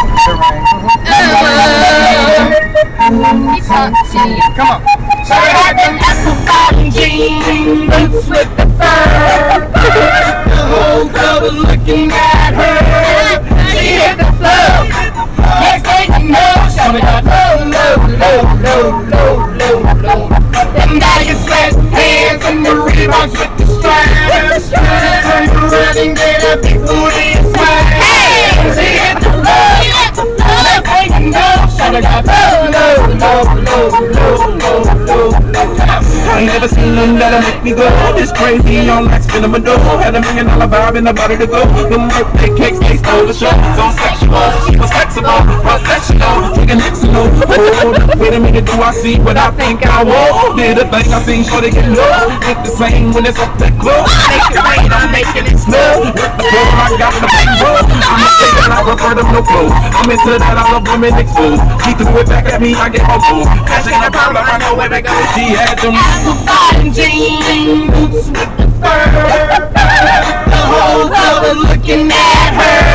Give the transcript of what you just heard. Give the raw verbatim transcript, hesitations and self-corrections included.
Keep talking. Come on. She had them apple bottom jeans, boots with the fur. The whole club was looking at her. She hit the floor. Next thing you know, shawty got low, low, low, low, low, low, low. Them baggy flash hands and the Reeboks with the straps. Turn around and get a big booty swag. Hey, she hit the floor. Next thing you know, shawty got low, low, low, low, low, low, low, low. I ain't never seen nothing that'll make me go this crazy on like spinning my dough. Had a million dollar vibe and nobody to go. The birthday cakes, they stole the show. So sexual, she was flexible, professional, taking next to know. Wait a minute, do I see what I think I want? Did a thing I seen for to get low. It's the same when it's up that close. Make it rain, I'm making it snow. With the flow, I got the big roll. I'm a fake and I prefer them no clothes. I'm into that, I love women exposed. She threw it back at me, I get her food. Cash ain't a problem, I know where to go. She had them bottom jeans, boots with the fur. The whole club was looking at her.